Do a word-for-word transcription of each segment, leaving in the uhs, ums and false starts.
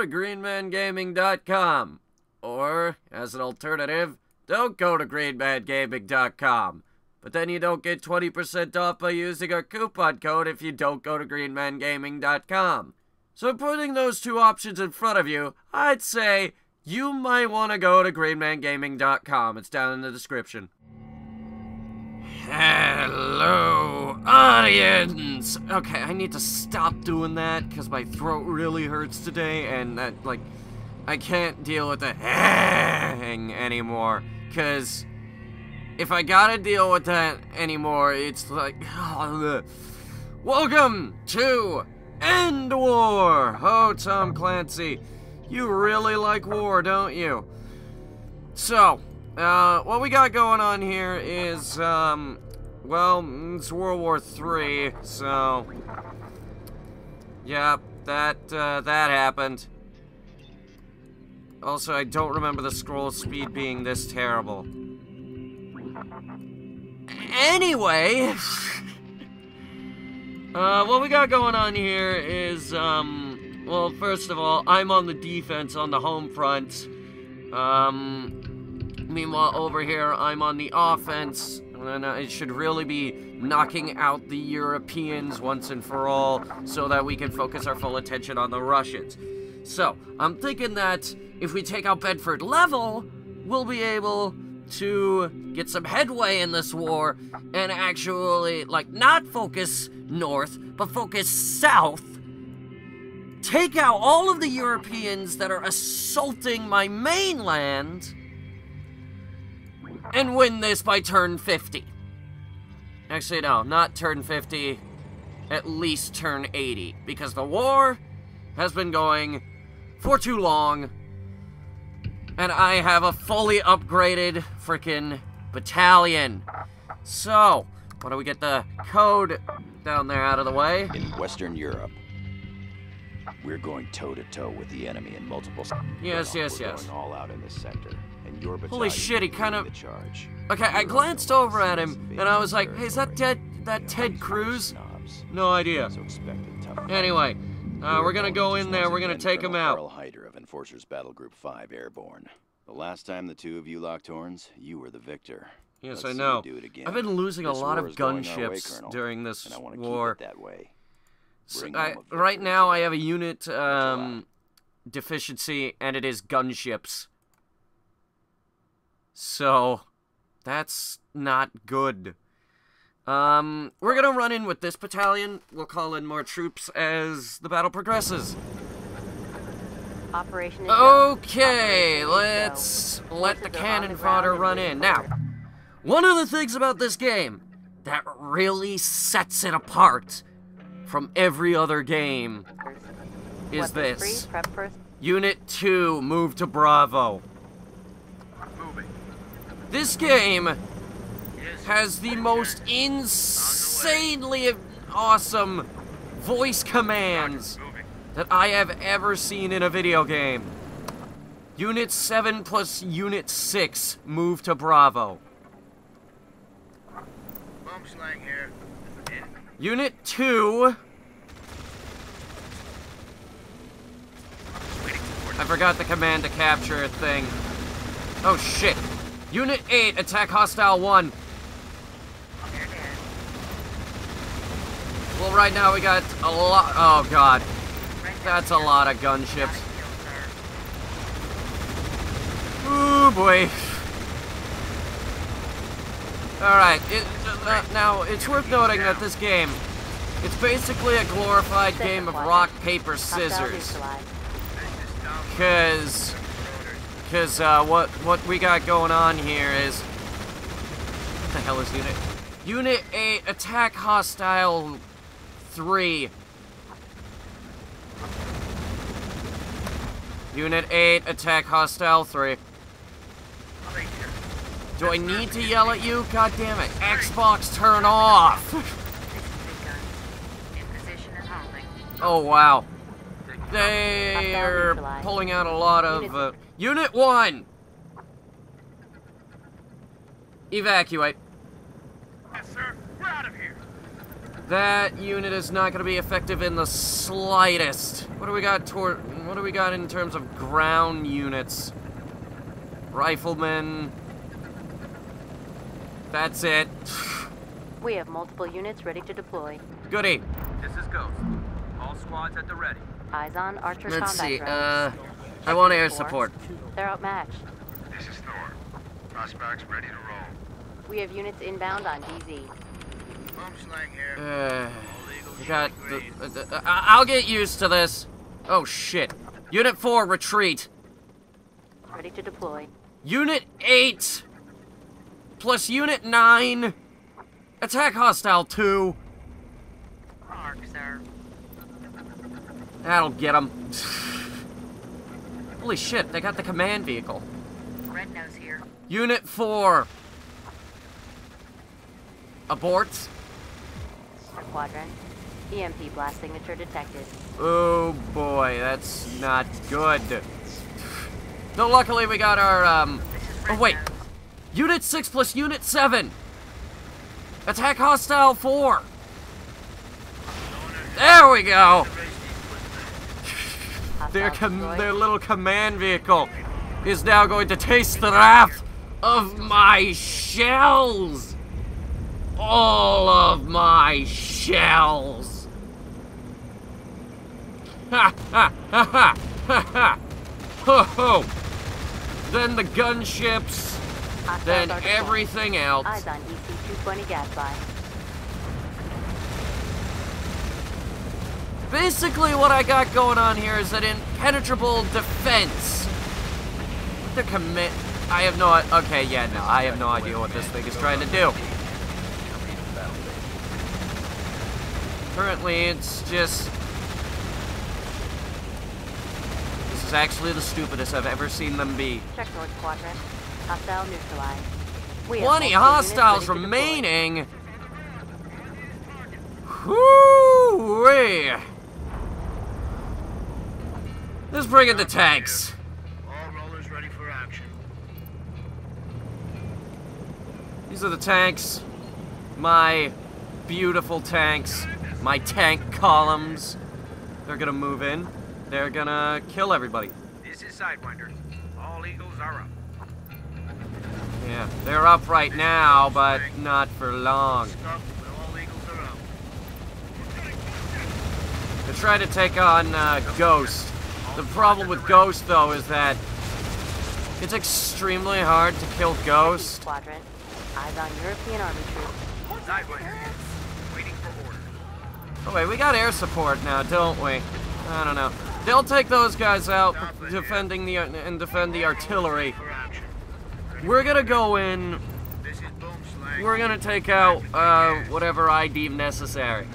to green man gaming dot com. Or, as an alternative, don't go to green man gaming dot com. But then you don't get twenty percent off by using our coupon code if you don't go to green man gaming dot com. So putting those two options in front of you, I'd say you might want to go to green man gaming dot com. It's down in the description. Hello, audience! Okay, I need to stop doing that because my throat really hurts today and that, like, I can't deal with the hang anymore. Because if I gotta deal with that anymore, it's like, welcome to Endwar! Oh, Tom Clancy, you really like war, don't you? So, uh, what we got going on here is, um, well, it's World War Three, so, yeah, that, uh, that happened. Also, I don't remember the scroll speed being this terrible. Anyway, uh, what we got going on here is, um, well, first of all, I'm on the defense on the home front. Um, meanwhile, over here, I'm on the offense, and I should really be knocking out the Europeans once and for all, so that we can focus our full attention on the Russians. So, I'm thinking that if we take out Bedford Level, we'll be able to get some headway in this war and actually, like, not focus north, but focus south. Take out all of the Europeans that are assaulting my mainland and win this by turn fifty. Actually, no, not turn fifty, at least turn eighty, because the war has been going for too long. And I have a fully upgraded frickin' battalion. So, why don't we get the code down there out of the way? In Western Europe, we're going toe-to-toe with the enemy in multiple... Yes, yes, we're yes. Going all out in this sector, and your Holy shit, he kind of... the charge. Okay, I glanced over at him, and I was like, hey, is that Ted, that Ted Cruz? No idea. So expect a tough Anyway, uh, we're gonna go in there, we're gonna take him out. Headhunter of Enforcers Battle Group five Airborne. The last time the two of you locked horns, you were the victor. Yes, Let's I know. do it again. I've been losing a This lot war of is going our way, gunships Colonel, during this and I want to war. keep it that way. So Bring I, home a right victory now, I today. have a unit um, deficiency, and it is gunships. So, that's not good. Um, we're gonna run in with this battalion. We'll call in more troops as the battle progresses. Operation is Okay, Operation let's go. let the Forces are cannon on the fodder ground run and in. moving Now, forward. one of the things about this game that really sets it apart from every other game is Weapons this. free, prep first. Unit two, move to Bravo. Moving. This game Yes. has the most insanely awesome voice commands Moving. that I have ever seen in a video game. Unit seven plus Unit six, move to Bravo. Bump slang here. In. Unit two... Waiting for I forgot the command to capture thing. Oh shit. Unit eight, attack hostile one. Well, right now we got a lot... Oh god. That's a lot of gunships. Ooh boy. Alright, it, uh, now it's worth noting that this game, it's basically a glorified game of rock, paper, scissors. Cause, cause uh, what what we got going on here is, what the hell is Unit? Unit eight, attack hostile three. Unit eight, attack hostile three. Do I need to yell at you? God damn it. Xbox, turn off! Oh, wow. They're pulling out a lot of... Uh, Unit one! Evacuate. Yes, sir. We're out of here. That unit is not going to be effective in the slightest. What do we got toward? What do we got in terms of ground units? Riflemen. That's it. We have multiple units ready to deploy. Goody. This is Ghost. All squads at the ready. Eyes on Archer Let's combat see. drones. Uh, I Check want unit air four. support. They're outmatched. This is Thor. Prospects ready to roll. We have units inbound on D Z. Bomb slang here. Uh, All Eagles we got. showing The, green. uh, the, uh, I'll get used to this. Oh shit. Unit four, retreat. Ready to deploy. Unit eight plus Unit nine. Attack hostile two. Mark, sir. That'll get them. Holy shit, they got the command vehicle. Red Nose here. Unit four. Abort. Quadrant. E M P blast signature detected. Oh boy, that's not good. No, luckily we got our, um... Oh wait. Unit six plus Unit seven. Attack hostile four. There we go. Their, com their little command vehicle is now going to taste the wrath of my shells. All of my shells. Ha ha ha ha ha ha. Ho ho. Then the gunships. Then everything else. Eyes on E C two twenty Gadfly. Basically, what I got going on here is an impenetrable defense. The commit. I have no. Okay, yeah, no, I have no idea what this thing is trying to do. Currently, it's just. This is actually the stupidest I've ever seen them be. Check North Quadrant. Hostile neutralized. We have twenty multiple hostiles units ready to deploy. remaining. Whoo-wee. Let's bring in the tanks. All rollers ready for action. These are the tanks. My beautiful tanks. My tank columns. They're gonna move in. They're gonna kill everybody. This is Sidewinder. All Eagles are up. Yeah, they're up right now, but not for long. Stop, but all Eagles are up. They're trying to take on uh, Ghost. The problem with Ghost, though, is that it's extremely hard to kill Ghost. Quadrant. Eyes on European Army troops. Sidewinder. Waiting for orders. Oh wait, we got air support now, don't we? I don't know. They'll take those guys out, defending the and defend the artillery. For action. We're gonna go in. This is Boom Slang. We're gonna take out uh, whatever I deem necessary.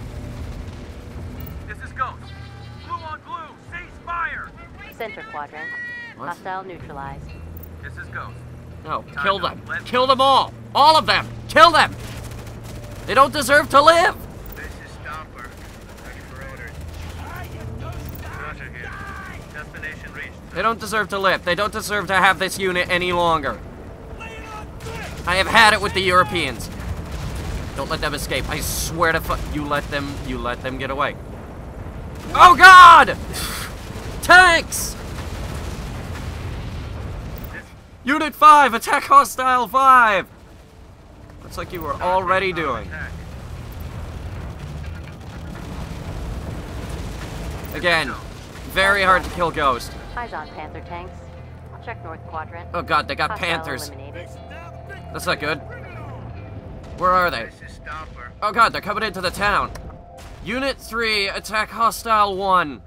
This is Ghost. Blue on blue. Cease fire. Center Quadrant. What? Hostile neutralized. This is Ghost. No, kill them. Kill them all. All of them. Kill them. They don't deserve to live. This is Stomper. Ready for orders. Roger here. Destination reached. They don't deserve to live. They don't deserve to have this unit any longer. I have had it with the Europeans. Don't let them escape. I swear to fu- you let them, you let them get away. Oh God! Tanks! Unit five, attack hostile five! Looks like you were already doing. Again, very hard to kill Ghost. Eyes on Panther tanks. Check North Quadrant. Oh God, they got Hostile Panthers. eliminated. That's not good. Where are they? This is Stomper. Oh God, they're coming into the town. Unit three, attack hostile one.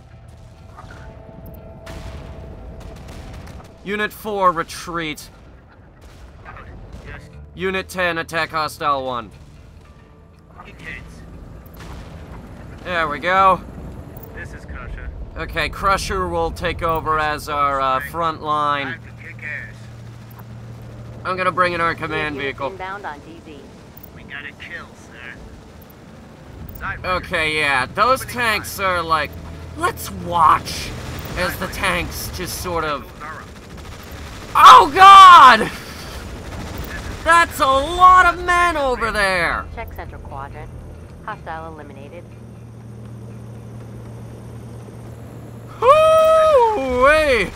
Unit four, retreat. Yes. Unit ten, attack hostile one. Kick heads. There we go. This is Crusher. Okay, Crusher will take over as our uh, front line. Time to kick ass. I'm gonna bring in our We have command units vehicle. inbound on D Z. We got a kill, sir. Sidewinder. Okay, yeah, those tanks are like, let's watch as the tanks just sort of. Eagles are up. Oh God! That's a lot of men over there. Check Central Quadrant. Hostile eliminated. Woo-wee!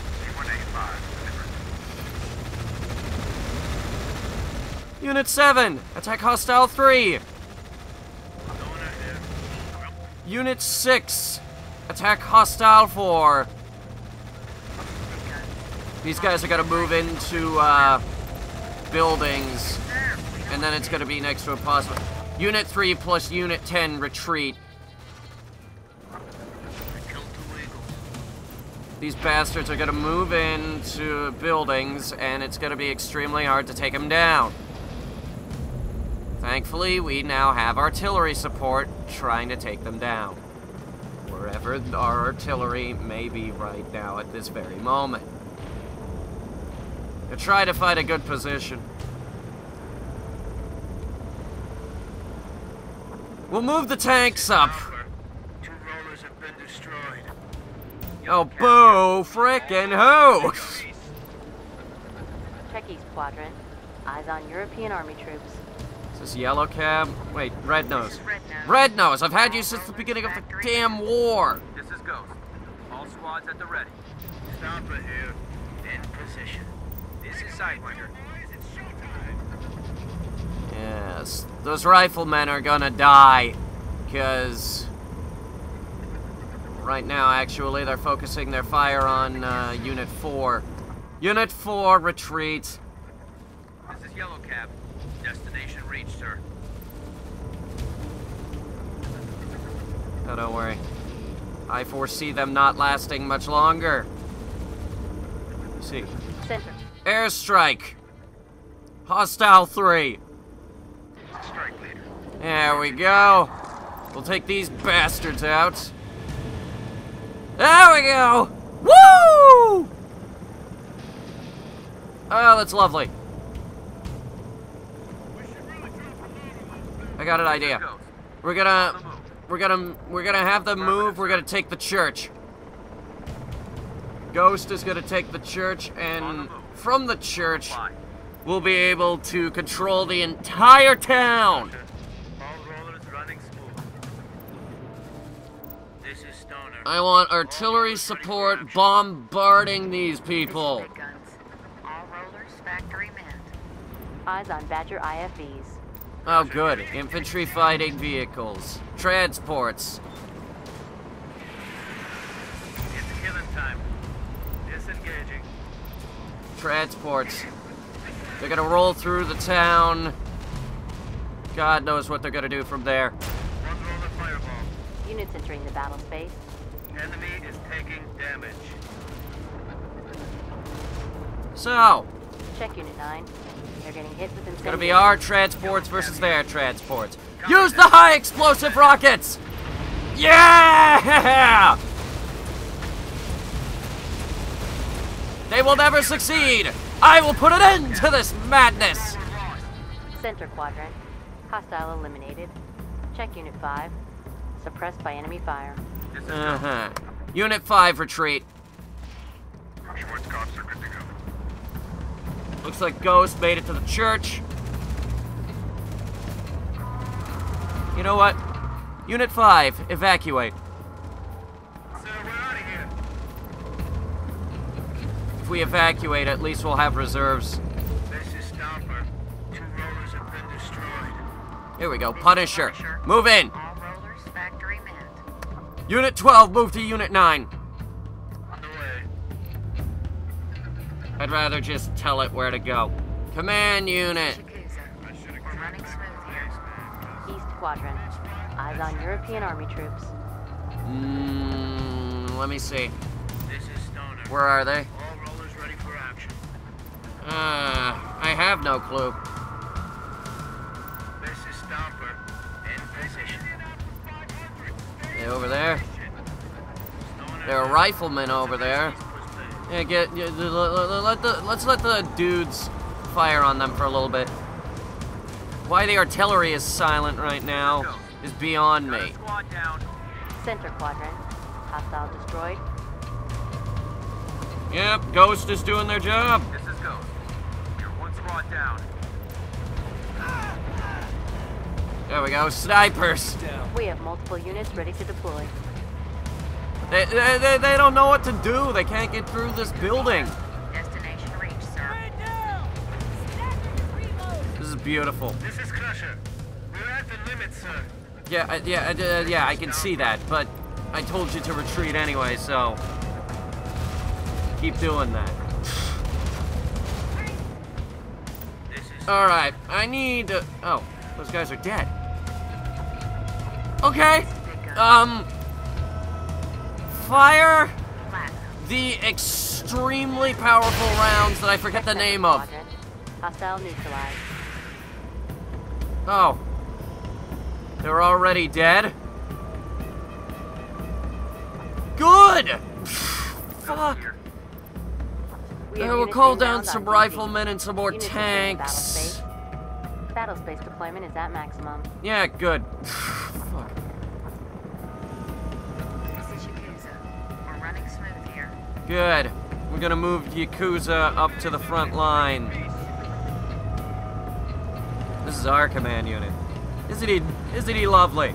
Unit seven, attack hostile three. Unit six, attack hostile four. These guys are gonna move into uh, buildings, and then it's gonna be next to a possible. Unit three plus Unit ten retreat. These bastards are gonna move into buildings, and it's gonna be extremely hard to take them down. Thankfully, we now have artillery support trying to take them down. Wherever our artillery may be right now at this very moment. To try to find a good position. We'll move the tanks up. Two rollers have been destroyed. Oh, boo! Frickin' who? Check East Quadrant. Eyes on European Army troops. Is this Yellow Cab? Wait, Red Nose. Red Nose. Red Nose! I've had you since the beginning of the damn war! This is Ghost. All squads at the ready. Stomper here. In position. This is Sidewinder. Yes, those riflemen are gonna die, because right now, actually, they're focusing their fire on uh, Unit four. Unit four, retreat. This is Yellow Cab. Destination reached, sir. Oh, don't worry. I foresee them not lasting much longer. Let's see. Center. Airstrike. Hostile three. Strike leader. There we go. We'll take these bastards out. There we go. Woo! Oh, that's lovely. I got an idea. We're gonna, we're gonna, we're gonna have them move. We're gonna take the church. Ghost is gonna take the church, and from the church, we'll be able to control the entire town. All rollers running smooth. This is Stoner. I want artillery support bombarding these people. Big guns. All rollers factory manned. Eyes on Badger I F Vs. Oh, good. Infantry fighting vehicles. Transports. It's killing time. Disengaging. Transports. They're gonna roll through the town. God knows what they're gonna do from there. One roller fireball. Units entering the battle space. Enemy is taking damage. So, Check Unit nine. They're getting hit with it's incendiary. gonna be our transports versus their transports. Use the high explosive rockets! Yeah! They will never succeed! I will put an end to this madness! Center Quadrant. Hostile eliminated. Check Unit five. Suppressed by enemy fire. Uh-huh. Unit five, retreat. Schwarzkopf are good to go. Looks like Ghost made it to the church. You know what? Unit five, evacuate. Sir, we're out of here. If we evacuate, at least we'll have reserves. This is Stomper. Two rollers have been destroyed. Here we go, Punisher. Move in. All rollers factory manned. Unit twelve, move to Unit nine. On the way. I'd rather just tell it where to go. Command unit. We're running smooth here. East Quadrant. Eyes on European Army troops. Mmm, let me see. This is Stoner. Where are they? All rollers ready for action. Uh, I have no clue. This is Stomper. In position. They over there? Stoner. There are riflemen over there. Yeah, get, yeah, let, let the, let's let the dudes fire on them for a little bit. Why the artillery is silent right now is beyond me. Squad down. Center Quadrant. Hostile destroyed. Yep, Ghost is doing their job. This is Ghost. You're one squad down. There we go, snipers. We have multiple units ready to deploy. They, they, they, they don't know what to do. They can't get through this building. Destination reached, sir. This is beautiful. This is Crusher. We're at the limit, sir. Yeah, uh, yeah, uh, yeah, I can see that, but I told you to retreat anyway, so keep doing that. Alright, I need to... Oh, those guys are dead. Okay. Um... Fire the extremely powerful rounds that I forget the name of. Hostile neutralized. Oh. They're already dead? Good! Fuck. I will call down some riflemen and some more tanks. Battle space deployment is at maximum. Yeah, good. Fuck. This is Yakuza. We're running smooth here. Good. We're gonna move Yakuza up to the front line. This is our command unit. Isn't he, isn't he lovely?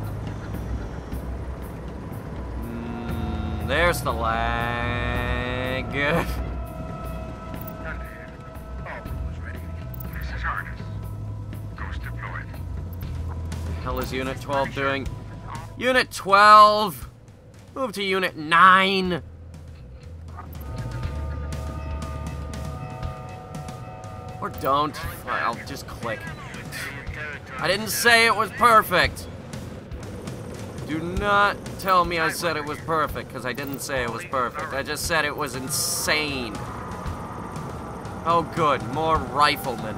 Mm, there's the lag. Good. Thunder here. All was ready. This is Harness. Ghost deployed. What the hell is Unit twelve doing? Unit twelve! Move to Unit nine! Or don't. I'll just click. I didn't say it was perfect. Do not tell me I said it was perfect, because I didn't say it was perfect. I just said it was insane. Oh good, more riflemen.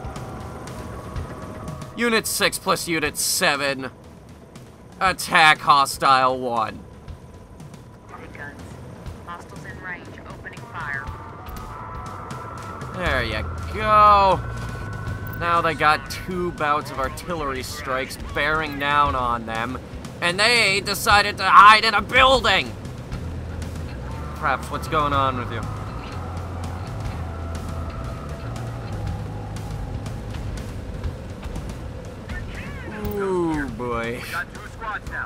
Unit six plus Unit seven. Attack Hostile one. Big guns. Hostiles in range. Opening fire. There you go. Now they got two bouts of artillery strikes bearing down on them, and they decided to hide in a building! Craps, what's going on with you? Ooh, boy. Got two squads now.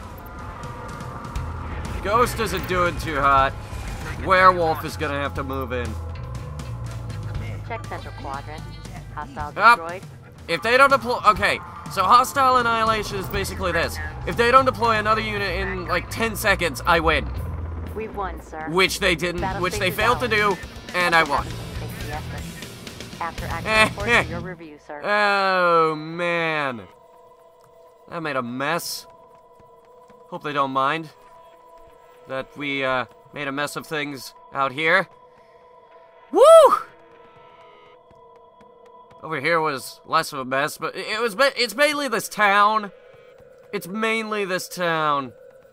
Ghost isn't doing too hot. Werewolf is gonna have to move in. Check central quadrant. Hostile Up. destroyed. If they don't deploy... Okay, so hostile annihilation is basically this. If they don't deploy another unit in, like, ten seconds, I win. We've won, sir. Which they didn't, Battle which stage they is failed to ours. do, and I won. Takes the effort. After action Eh, report eh. for your review, sir. Oh, man. That made a mess. Hope they don't mind that we, uh, made a mess of things out here. Woo! Over here was less of a mess, but it was, it's mainly this town. It's mainly this town.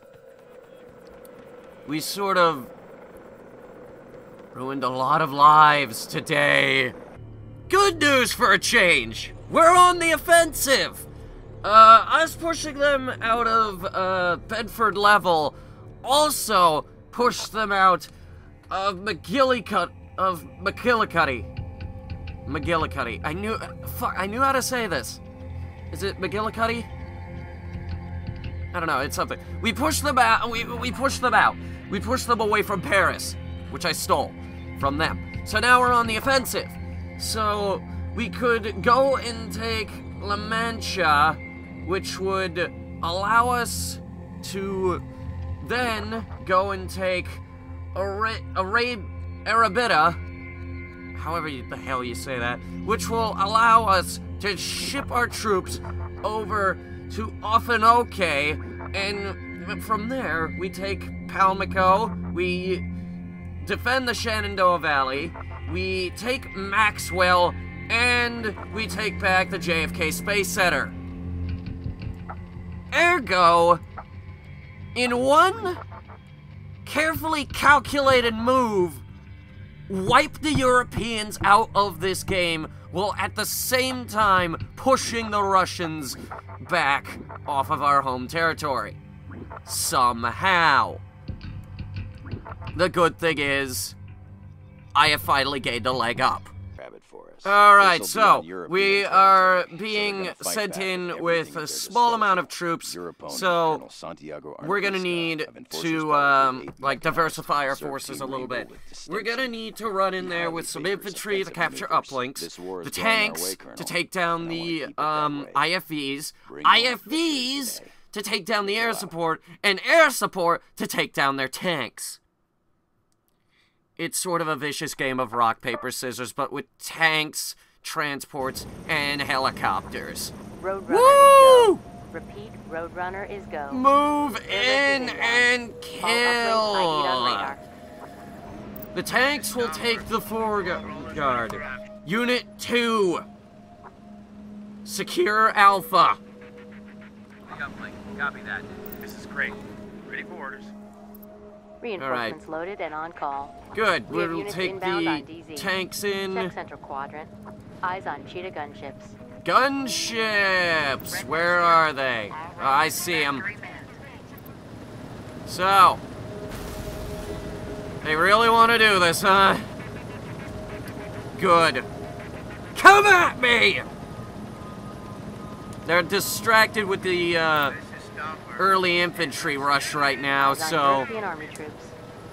We sort of ruined a lot of lives today. Good news for a change. We're on the offensive. Uh, us pushing them out of, uh, Bedford level also pushed them out of McGillicuddy, of McGillicuddy. McGillicuddy. I knew, fuck, I knew how to say this. Is it McGillicuddy? I don't know, it's something. We pushed them out, we, we pushed them out. We pushed them away from Paris, which I stole from them. So now we're on the offensive. So we could go and take La Mancha, which would allow us to then go and take Ara Ara Arabida, however you, the hell you say that, which will allow us to ship our troops over to Offenoke, and from there we take Palmico, we defend the Shenandoah Valley, we take Maxwell, and we take back the J F K Space Center. Ergo, in one carefully calculated move, wipe the Europeans out of this game, while at the same time pushing the Russians back off of our home territory. Somehow. The good thing is, I have finally gained a leg up. Rabbit Forest. Alright, This'll be on so European we territory, are so they're being gonna fight sent back in with with everything a at their small amount of disposal. troops, Your opponent, so Colonel Santiago we're gonna Arnavista need of Enforcers to, Brotherhood um, eight like, mechanized, diversify our served forces Team a little Rainbow bit. with We're gonna distinction. need to run in He there highly with some favors infantry to offensive capture maneuvers. uplinks, This war the is going our tanks way, to Colonel, take down and I wanna the, keep it that um, way. I F Vs, Bring on I F victory Vs today. to take down the Go air out. support, and air support to take down their tanks. It's sort of a vicious game of rock, paper, scissors, but with tanks, transports, and helicopters. Roadrunner Woo! is go. Repeat, Roadrunner is go. Move Service in is inbound. and All uplink I D on kill! radar. The tanks will take the foreguard. Unit two. Secure Alpha. Uplink. Copy that. This is great. Ready for orders. Reinforcements loaded and on call. Good. We have We'll units take inbound the on D Z. tanks Check in. Central Quadrant. Eyes on Cheetah gunships. Gunships. Where are they? Oh, I see them. So. They really want to do this, huh? Good. Come at me! They're distracted with the uh, This is Stomper. early infantry rush right now, Eyes on so European Army troops.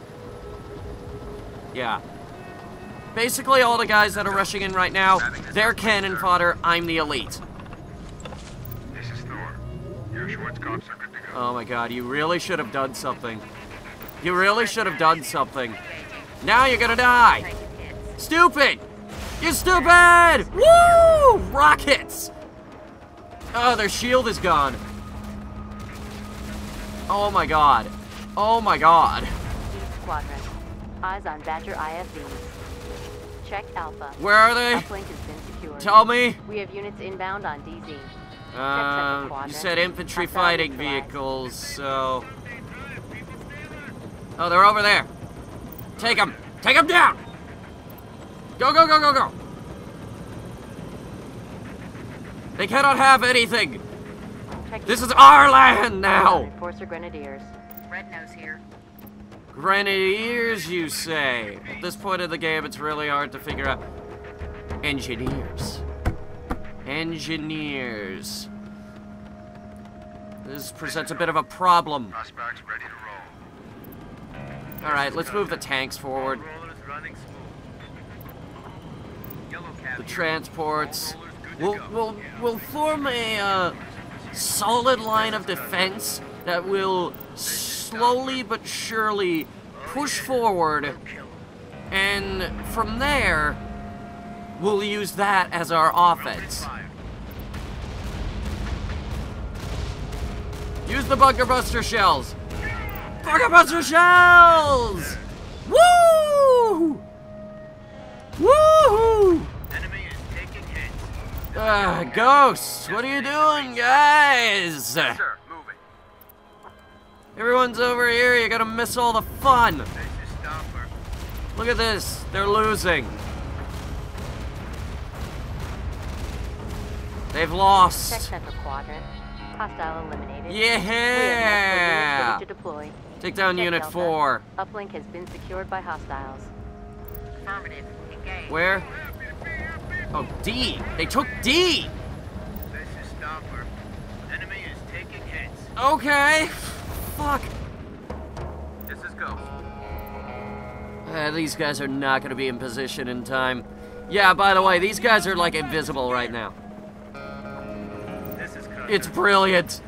yeah. Basically, all the guys that are rushing in right now, they're cannon fodder. I'm the elite. This is Thor. Your Schwarzkopfs are good to go. Oh my god, you really should have done something. You really should have done something. Now you're gonna die. Stupid! You stupid! Woo! Rockets! Oh, their shield is gone. Oh my god. Oh my god. East Quadrant. Eyes on Badger I F Vs. Check Alpha. Where are they? Uplink has been secured. Tell me. We have units inbound on D Z. Uh, you said infantry fighting vehicles, so... Oh, they're over there. Take them. Take them down. Go, go, go, go, go. They cannot have anything. Check This East is our land now. Enforcer Grenadiers. Red Nose here. Grenadiers, you say? At this point of the game, it's really hard to figure out. Engineers. Engineers. This presents a bit of a problem. Prospects ready to roll. Alright, let's move the tanks forward. Rollers running smooth. Yellow cab. The here. transports. All rollers good to We'll, go. we'll, we'll form a uh, solid line of defense that will slowly but surely push forward, and from there, we'll use that as our offense. Use the bunker buster shells. Bunker buster shells! Woo! Woo! Enemy is taking hits. Ah, Ghost, what are you doing, guys? Sir, moving. Everyone's over here, you're gonna miss all the fun. This is Stomper. Look at this, they're losing. They've Check lost. Central Quadrant. Hostile eliminated. Yeah! We have multiple units ready to deploy. Take down Check Unit Delta. four. Uplink has been secured by hostiles. Affirmative. Engage. Where? Oh, D. They took D. This is Stomper. Enemy is taking hits. Okay. Fuck. This is Ghost. Uh, these guys are not going to be in position in time. Yeah, by the way, these guys are like invisible right now. This is Cutter. It's brilliant.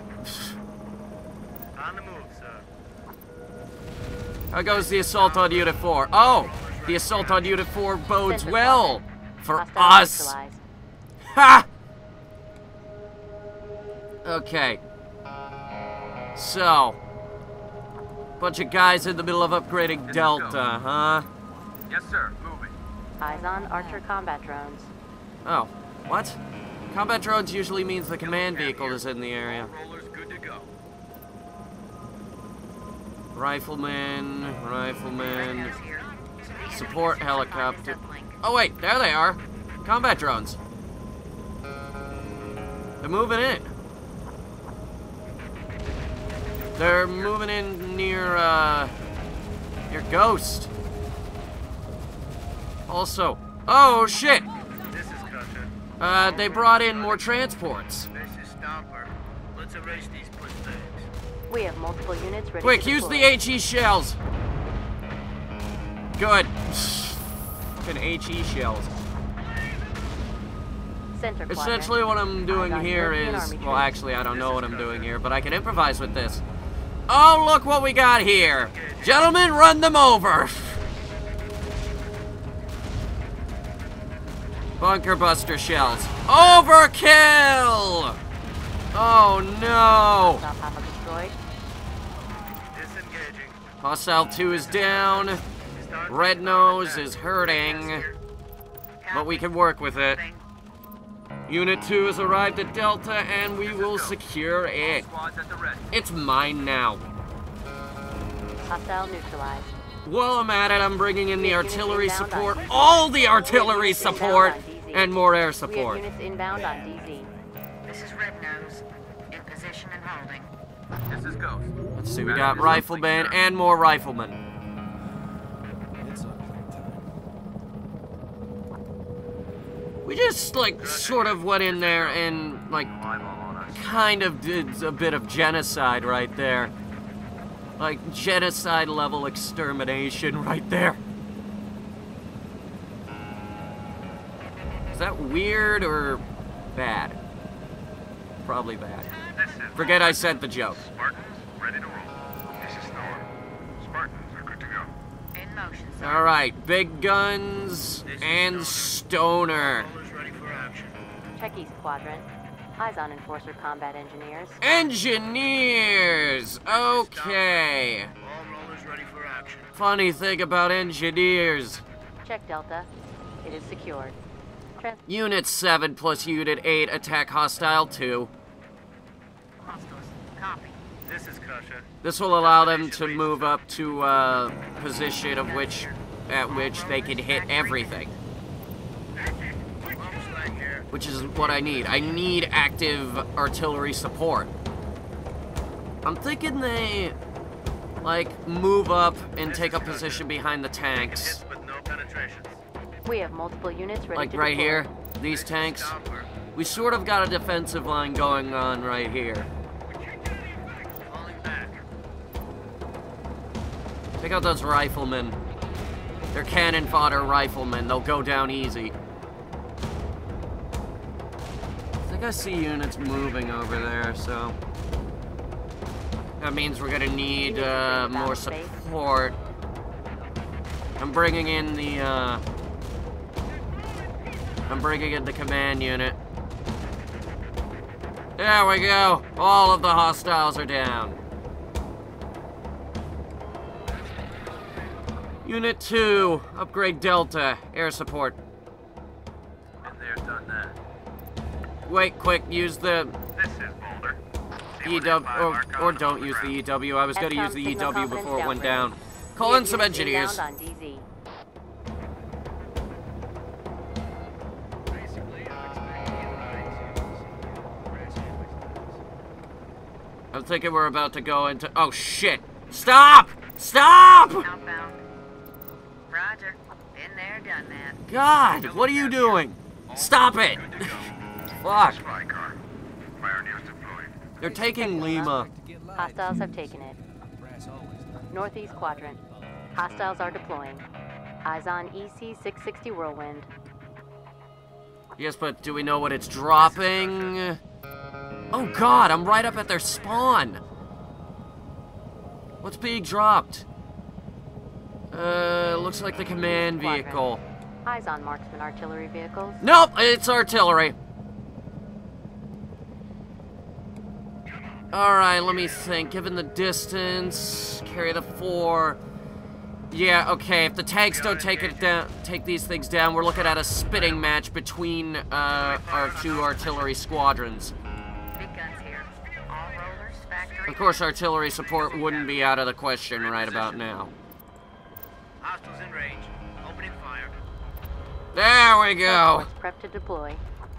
On the move, sir. How goes the assault on Unit four? Oh, the assault on Unit four bodes Center well Quadrant. for Hostile us. neutralized. Ha! Okay. So, bunch of guys in the middle of upgrading This is Delta, go. huh? Yes, sir. Moving. Eyes on Archer combat drones. Oh, what? Combat drones usually means the command vehicle is in the area. All rollers good to go. Riflemen, Red riflemen, Nose here. Speed support limit six helicopter. miles uplink. Oh wait, there they are. Combat drones. They're moving in. They're moving in near, uh, near Ghost. Also, oh shit! This is Uh, they brought in more transports. This is Stomper. Let's erase these pushbacks. We have multiple units ready Quick, to use deploy. the H E shells. Good. Fucking H E shells. Center quadrant. Essentially what I'm doing Eyes on here European is, Army well troops. actually I don't know what I'm doing here, but I can improvise with this. Oh, look what we got here. Gentlemen, run them over. Bunker buster shells. Overkill! Oh no! Stop hopper destroyed. Disengaging. Hostile two is down. Red Nose is hurting, but we can work with it. Unit two has arrived at Delta and we will secure it. Squads at the ready. It's mine now. Hostile neutralized. While I'm at it, I'm bringing in the artillery support, all the artillery support, and more air We have support. units inbound on D Z. This is Red Nose. In position and holding. This is Ghost. Let's see, we got riflemen and more riflemen. We just, like, sort of went in there and, like, kind of did a bit of genocide right there. Like, genocide level extermination right there. Is that weird or bad? Probably bad. This is Forget I said the joke. Spartans ready to roll. This is Thor. Spartans are good to go. In motion, sir. Alright, big guns and stoner. Rollers ready for action. Check East quadrant. Eyes on Enforcer combat engineers. Engineers! Okay. All rollers ready for action. Funny thing about engineers. Check Delta. It is secured. Trans Unit seven plus Unit eight attack Hostile two. Hostiles. Copy. This is Kasha. This will allow them to move up to a position of which, at which they can hit everything. Almost like here. Which is what I need. I need active artillery support. I'm thinking they, like, move up and take a position behind the tanks. Hits with no penetrations. We have multiple units ready Like to right deploy. here, these tanks. We sort of got a defensive line going on right here. Falling back. Check out those riflemen. They're cannon fodder riflemen. They'll go down easy. I think I see units moving over there, so... That means we're gonna need uh, more support. I'm bringing in the, uh... I'm bringing in the command unit. There we go. All of the hostiles are down. Unit two, upgrade Delta, air support. And they're done that. Wait, quick, use the This is Boulder. E W, or, or don't use the E W. I was gonna use the E W before it went down. Call in some engineers. On D Z. I'm thinking we're about to go into, oh shit! Stop! Stop! Outbound. Roger. Been there, done that. God, what are you doing? Stop it! Fuck. Spy car. Pioneers deployed. They're taking Lima. Hostiles have taken it. Northeast quadrant. Hostiles are deploying. Eyes on E C six sixty Whirlwind. Yes, but do we know what it's dropping? Oh god, I'm right up at their spawn. What's being dropped? Uh, looks like the command vehicle. Eyes on marksman artillery vehicles. Nope, it's artillery. Alright, let me think. Given the distance, carry the four. Yeah, okay, if the tanks don't take it down, take these things down, we're looking at a spitting match between uh, our two artillery squadrons. Big guns here. All rollers, factory. Of course, artillery support wouldn't be out of the question right about now. Hostiles in range. Opening fire. There we go. Prep to deploy.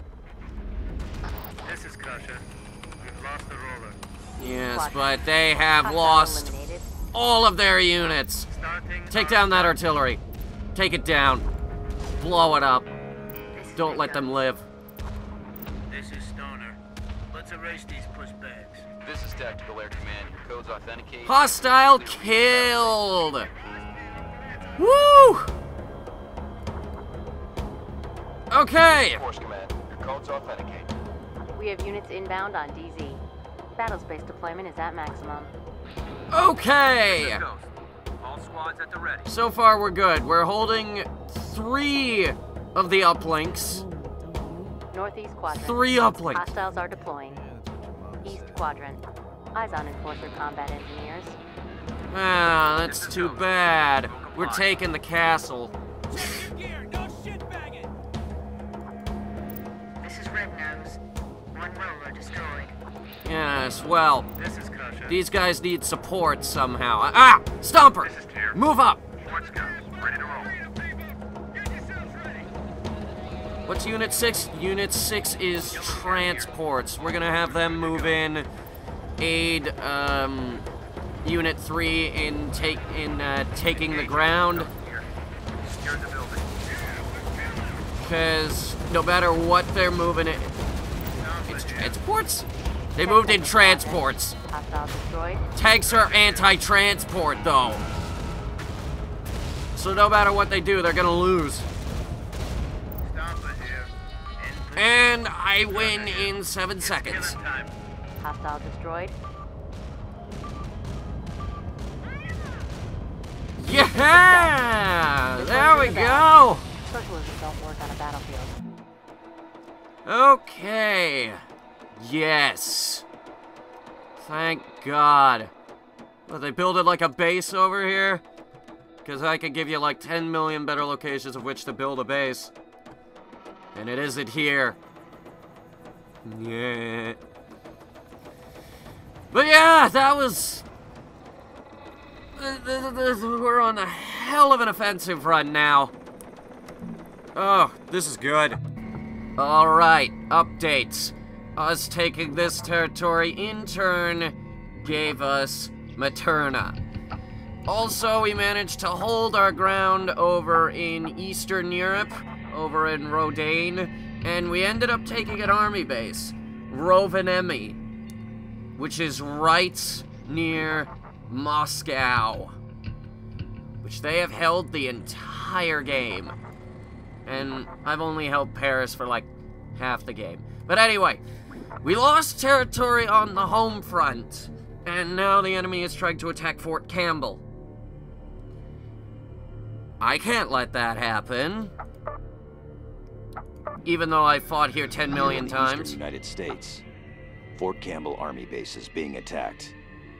This is Kasha. We've lost the roller. Yes, but they have Hostile lost eliminated. all of their units. Starting. Take down that artillery. Take it down. Blow it up. This is Don't Big let them Guns. live. owner. Let's erase these pushbacks. This is Tactical Air Command. Your codes authenticate. Hostile killed! Woo! Okay! Force Command. Your codes authenticate. We have units inbound on D Z. Battle space deployment is at maximum. Okay! Ghost. All squads at the ready. So far, we're good. We're holding three of the uplinks. Northeast quadrant. Three uplinks. Hostiles are deploying. East quadrant. Eyes on Enforcer combat engineers. Ah, that's too bad. We're taking the castle. This is Red Nose. One roller destroyed. Yes, well, This is Kasha. these guys need support somehow. Ah! Stomper! This is Tier. Move up! Fort Scouts, ready to roll. What's Unit six? Unit six is transports. We're gonna have them move in, aid um, Unit three in take in uh, taking the ground. Secure the building. Because no matter what they're moving it, it's transports. They moved in transports. Hostiles destroyed. Tanks are anti-transport though. So no matter what they do, they're gonna lose. Stomper here. In And I win in seven seconds. killing time. Hostile destroyed. Yeah! There we go! Socialism don't work on a battlefield. Okay. Yes. Thank God. Well, they build it like a base over here? Because I could give you like ten million better locations of which to build a base. And it isn't here. Yeah. But yeah, that was... We're on a hell of an offensive run now. Oh, this is good. Alright, updates. Us taking this territory in turn gave us Materna. Also, we managed to hold our ground over in Eastern Europe, over in Rodain, and we ended up taking an army base, Rovaniemi, which is right near Moscow, which they have held the entire game. And I've only held Paris for like half the game. But anyway, we lost territory on the home front, and now the enemy is trying to attack Fort Campbell. I can't let that happen. Even though I fought here ten million Here in the times. Eastern United States, Fort Campbell Army Base is being attacked.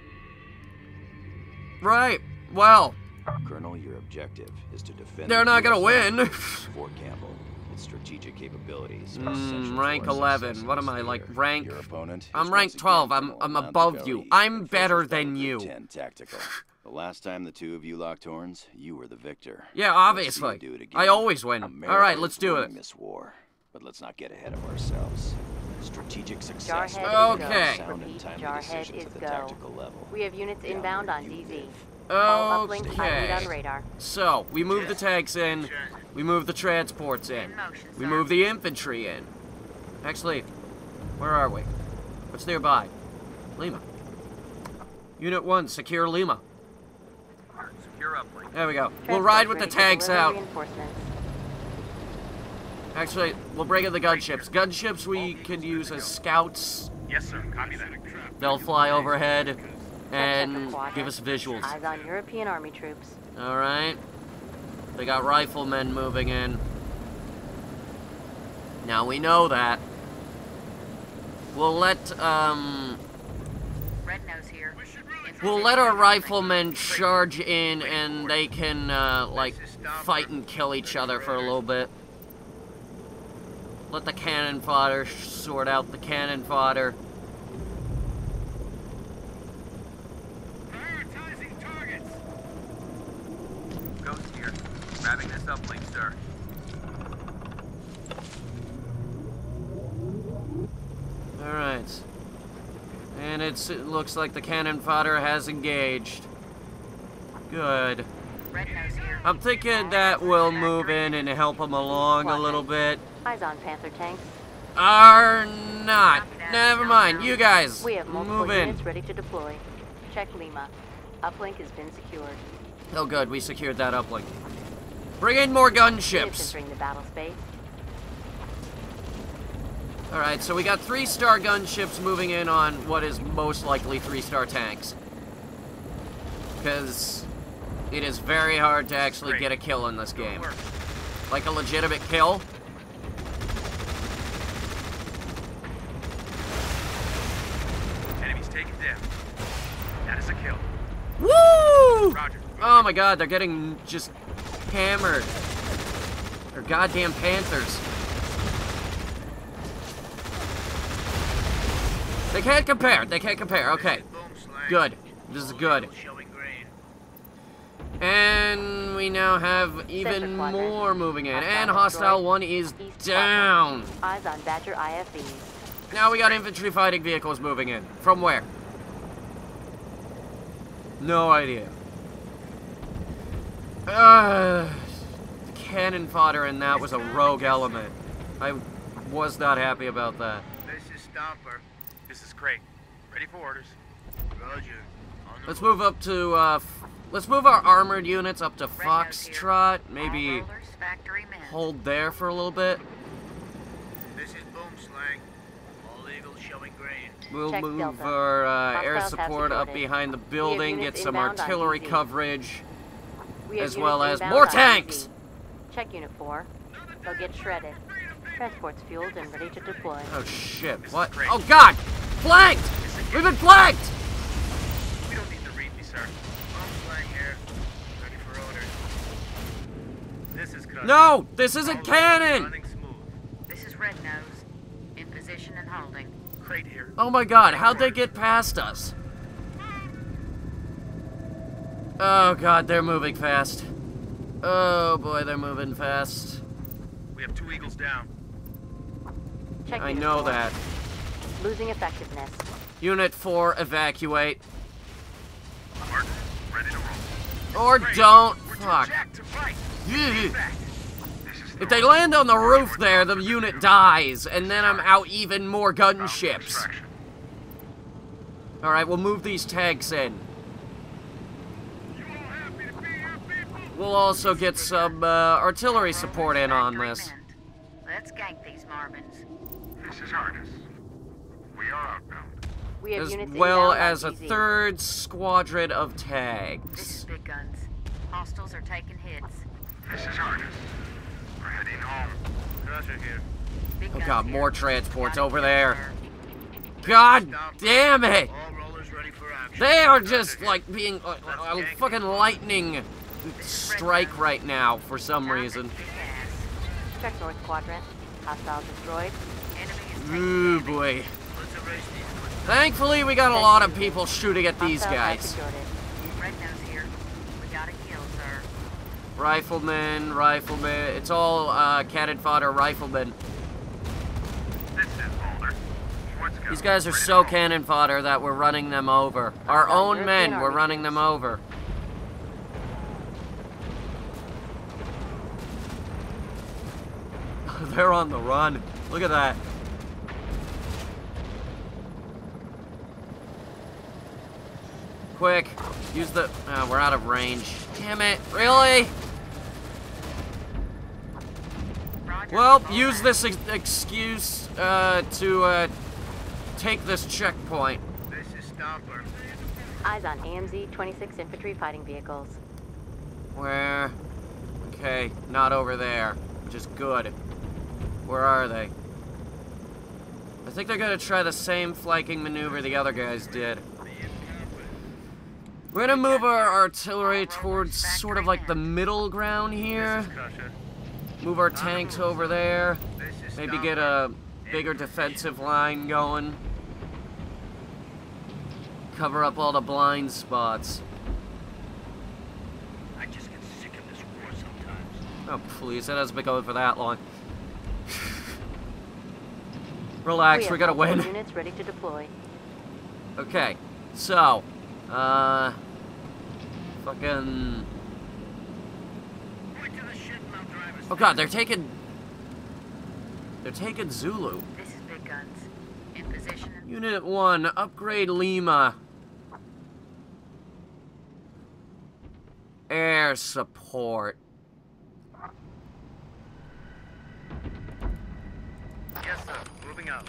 Right, well, Colonel, your objective is to defend. they're the not gonna U S win. Army Fort Campbell, its strategic capabilities. are essential Mm, to rank our eleven. success What in am I, this like, theater. rank- Your opponent I'm is rank once twelve. again I'm- Colonel I'm above Montebello, you. I'm Enforcers better Battle than Group you. ten Tactical. The last time the two of you locked horns, you were the victor. Yeah, Let's see you obviously. do it again. I always win. America Alright, is let's do winning it. This war, but let's not get ahead of ourselves. Strategic success. Jarhead is Okay. Sound and Repeat, timely Jarhead decisions is at the go. tactical level. We have units inbound on D Z. Oh, All uplinks I read on Okay. radar. So, we move the tanks in. We move the transports in. In motion, We sir. move the infantry in. Actually, where are we? What's nearby? Lima. Unit one, secure Lima. Secure uplink. There we go. We'll Transports ride with the ready to tanks deliver out. Reinforcements. Actually, we'll bring in the gunships. Gunships we can use as scouts. Yes, sir. Copy that. They'll fly overhead and Second quadrant. give us visuals. Eyes on European army troops. Alright. They got riflemen moving in. Now we know that. We'll let, um... Red Nose here. We'll let our riflemen charge in and they can, uh, like, fight and kill each other for a little bit. Let the cannon fodder sort out the cannon fodder. Prioritizing targets. Ghost here. Grabbing this uplink, sir. Alright. And it's, it looks like the cannon fodder has engaged. Good. Red Nose here. I'm thinking that we'll move in and help them along a little bit. Eyes on Panther tanks. are not. Never mind. You guys, We have multiple move in. units ready to deploy. Check Lima. Uplink has been secured. Oh, good. We secured that uplink. Bring in more Units gunships. entering the battle space. Alright, so we got three-star gunships moving in on what is most likely three-star tanks. Because it is very hard to actually get a kill in this game. Like a legitimate kill. Enemies taken down. That is a kill. Woo! Roger. Oh my god, they're getting just hammered. They're goddamn Panthers. They can't compare. They can't compare. Okay. Good. This is good. And we now have even more moving in. And hostile one is down. Eyes on Badger I F Es. Now we got infantry fighting vehicles moving in. From where? No idea. Uh, cannon fodder, and that was a rogue element. I was not happy about that. This is Stomper. This is Craig. Ready for orders. Roger. On the Let's move up to, uh, f let's move our armored units up to Foxtrot. Maybe All rollers, factory men. hold there for a little bit. This is Boomslang. All eagles showing green. We'll Check move Delta. our uh, air Hostiles have support up secured it. behind the building, get units some inbound on artillery easy. coverage, We have as well units as inbound more on tanks! easy. Check Unit four. They'll get shredded. Transport's fueled and ready to deploy. Oh shit, This is what? great. Oh god! Flanked! We've been flanked! We don't need to read me, sir. Boomslang here. Ready for orders. This is cut. No! This isn't cannon! Running smooth. This is Red Nose. In position and holding. Crate here. Oh my god, how'd they get past us? Oh god, they're moving fast. Oh boy, they're moving fast. We have two eagles down. Check I Unit know four. that. Losing effectiveness. Unit four, evacuate. Mark, ready to roll. Or Craig, don't. we're too Fuck. jacked to fight. Ugh. Back. If they land on the roof there, the unit dies, and then I'm out even more gunships. Alright, we'll move these tanks in. We'll also get some uh, artillery support in on Factory this. men. Let's gank these Marvins. This is Argus. We are outbound. We have As units well inbound on as a T Z. third squadron of This is tanks. Big Guns. Hostiles are taking hits. This is Argus. We're heading home. Roger here. Big Oh Guns god, here. more transports Gotta over kill, there. sir. God damn it! All rollers ready for action. They are just like being a, a, a fucking lightning strike right now for some Drop it, reason. kick ass. Check North Quadrant. Hostile destroyed. Enemy is taking Ooh damage. boy. Let's erase these quick. Thankfully, we got a lot of people shooting at these Hostiles have guys. secured it. Red Nose here. We got a kill, sir. Riflemen, riflemen. It's all uh, cannon fodder riflemen. This is Boulder. What's going These guys are so cannon fodder that we're running them over. Our own men, we're running them over. They're on the run. Look at that. Quick, use the... Oh, we're out of range. Damn it, really? Roger. Well, Fall use back. this ex excuse uh, to uh, take this checkpoint. This is Stomper. Eyes on A M Z twenty-six infantry fighting vehicles. Where? Okay, not over there, which is good. Where are they? I think they're gonna try the same flanking maneuver the other guys did. We're gonna move our artillery towards sort of like the middle ground here. Crusher. Move our tanks over there. This is Maybe Stomper. get a bigger defensive line going. Cover up all the blind spots. I just get sick of this war sometimes. Oh, please, it hasn't been going for that long. Relax, We we're have gonna multiple win. Units ready to deploy. Okay, so, uh, fucking. Point to the ship and I'll drive us Oh god, they're taking. They're taking Zulu. This Unit one, upgrade Lima. Air support. Yes, sir. Moving out.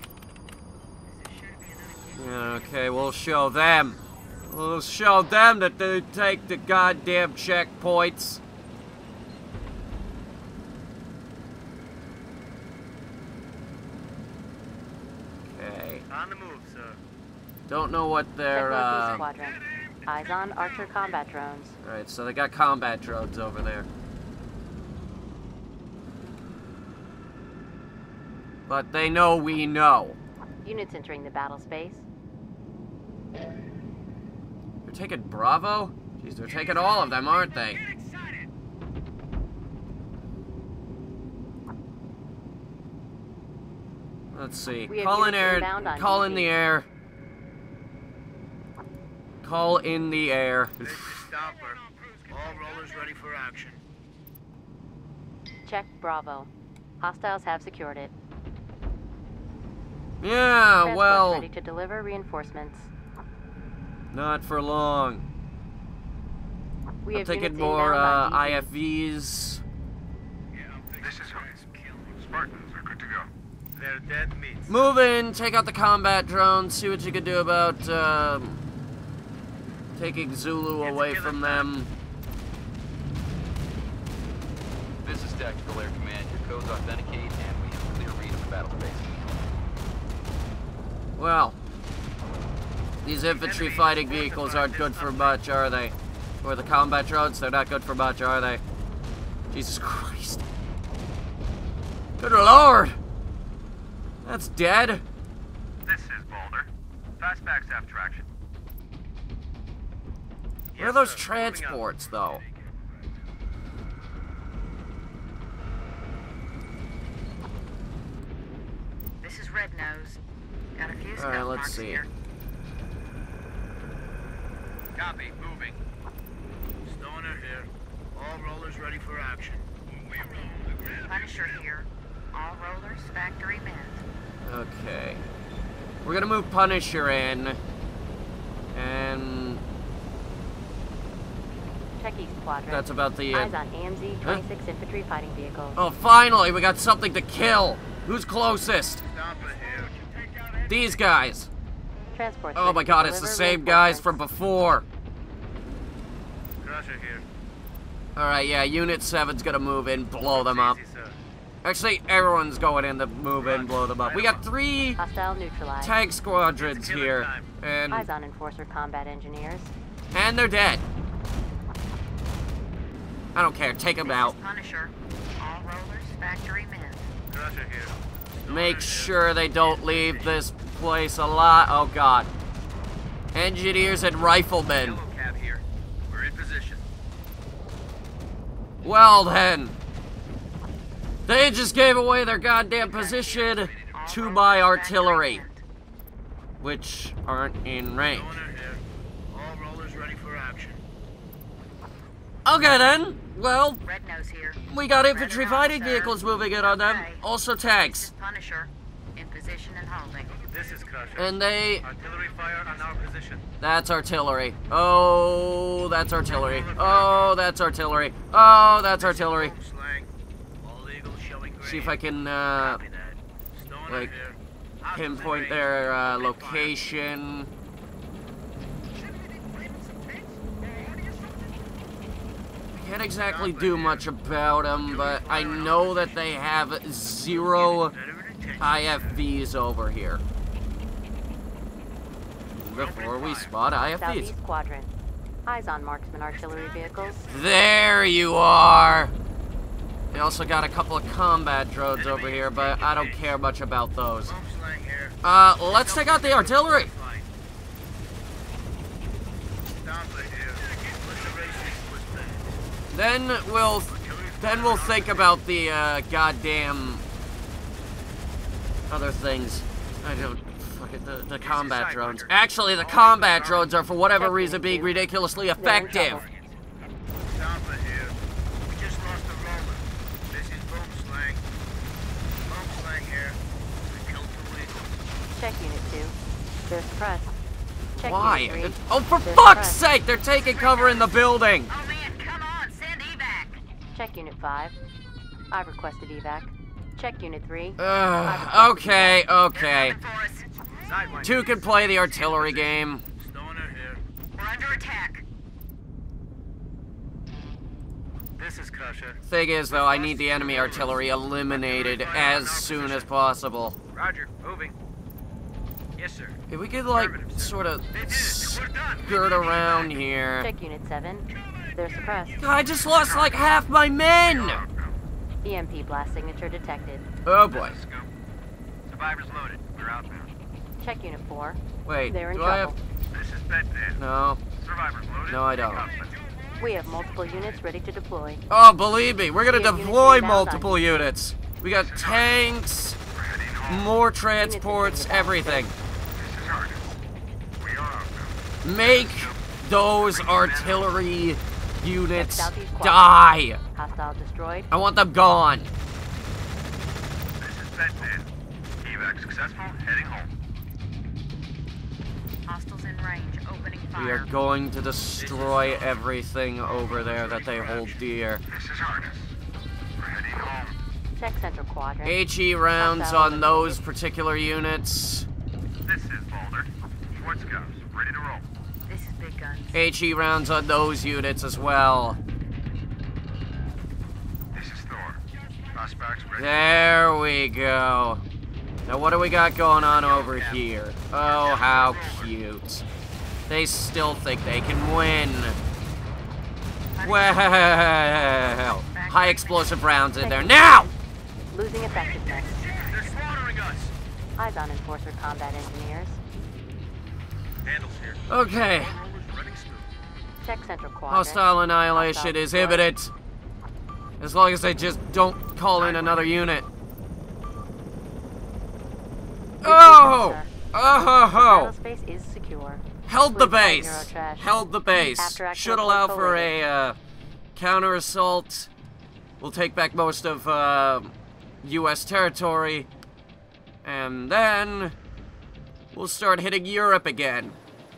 Okay, we'll show them. We'll show them that they take the goddamn checkpoints. Okay. On the move, sir. Don't know what their, Check Northeast uh... Quadrant. Eyes on Archer combat drones. Alright, so they got combat drones over there. But they know we know. Units entering the battle space. They're taking Bravo? Jeez, they're taking all of them, aren't they? Let's see. We have Call in units air. inbound on Call in duty. the air. Call in the air. This is Stomper. All rollers ready for action. Check Bravo. Hostiles have secured it. Yeah, Transport's well, ready to deliver reinforcements. not for long. We I'm have taking units more uh, inbound on I D C. F Vs. This is Hook. Spartans are good to go. They're dead meat. Move in, take out the combat drones, see what you can do about um, taking Zulu away from them. This is Tactical Air Command. Your codes authenticate, and we have clear read of the battle space. Well, these infantry fighting vehicles aren't good for much, are they? Or the combat drones, they're not good for much, are they? Jesus Christ. Good Lord! That's dead. This is Boulder. Fastbacks have traction. Where are those transports, though? This is Red Nose. Got a few All scout right, let's marks see. here. Copy. Moving. Stoner here. All rollers ready for action. Punisher here. All rollers factory manned. Okay. We're gonna move Punisher in. And Check East Quadrant. that's about the... Eyes Uh, on A M Z twenty-six infantry fighting vehicles. oh, finally, we got something to kill. Who's closest? Stomper here. These guys. Transport. Oh my god, it's the same guys from before. Crusher here. Alright, yeah, Unit seven's gonna move in, blow them up. Easy, sir. Actually, everyone's going in to move in, blow them up. We got three Hostile neutralized. tank squadrons here. And, Eyes on Enforcer combat engineers. and they're dead. I don't care, take them This out. is Punisher. All rollers factory manned. Crusher here. Make sure they don't leave this place alive. Oh god. Engineers and riflemen. Yellow cab here. We're in position. Well then. They just gave away their goddamn position to my artillery, which aren't in range. Stoner here. All rollers ready for action. Okay then. Well, Red Nose here. we got infantry Red Nose, fighting sir. vehicles moving in on them. Okay. Also This tanks. is Punisher. In position and holding. This is Crusher. And they... Artillery fire on our position. That's artillery. Oh, that's artillery. Oh, that's artillery. Oh, that's artillery. Home slang. All eagles showing green. See if I can, uh, Copy that. Stoner like, here. Hostiles in pinpoint range. their uh, Opening fire. location. Can't exactly do much about them, but I know that they have zero I F Vs over here. Before we spot I F Vs. Southeast Quadrant. Eyes on marksman artillery vehicles. There you are! They also got a couple of combat drones over here, but I don't care much about those. Home slang here. Uh, let's take out the artillery! Stomper here. Let the racing twist there. Then we'll, then we'll think about the uh, goddamn other things. I don't fuck it. The, the combat drones. Actually, the combat drones are for whatever reason being ridiculously effective. Stomper here. We just lost a roller. This is boom slang. Boom slang here. We killed two eagles. Check Unit two. They're suppressed. Check Why? Unit three. Oh, for They're fuck's suppressed. sake! They're taking cover in the building! Oh man, come on, send evac. Check Unit five. I've requested evac. Check Unit three. Uh, okay, okay. For us. Sidewinder. Two can play the artillery game. Stoner here. We're under attack. This is Crusher. Thing is, though, I need the enemy artillery eliminated as soon as possible. Roger, moving. Yes, sir. If we could, like, sort of skirt around here. Check Unit seven. They're suppressed. I just lost, like, half my men! E M P blast signature detected. Oh, boy. Survivors loaded. We're outbound. Check Unit four. Wait, They're in do I trouble. have... This is Bedpan. No. Survivors loaded. No, I don't. We have multiple units ready to deploy. Oh, believe me, we're gonna Yeah, unit deploy three multiple units. We got tanks, more transports, everything. This is Argus. We are outbound. Make those artillery units Southeast quadrant. die. Hostile destroyed. I want them gone. This is Bedpan. Evac successful. Heading home. Hostiles in range, opening fire. We are going to destroy everything over there that they hold dear. This is Argus. We're heading home. Check Central Quadrant. HE rounds on those particular units. This is Boulder. Schwartz Scouts. Ready to roll. This is Big Guns. HE rounds on those units as well. This is Thor. Prospects ready. There we go. Now what do we got going on over here? Oh, how cute. They still think they can win. Well, high explosive rounds in there. Now! Losing effectiveness. They're slaughtering us. Eyes on Enforcer combat engineers. Handles here. Okay. Running smooth. Check Central Quadrant. Hostile annihilation Hostile is destroyed. imminent. As long as they just don't call in another unit. Oh! Oh ho ho! Battle space is secure. Held the Please find base. Neurotrash. Held the base. After action Should allow report for forwarded. a uh, counter assault. We'll take back most of uh, U S territory. And then we'll start hitting Europe again.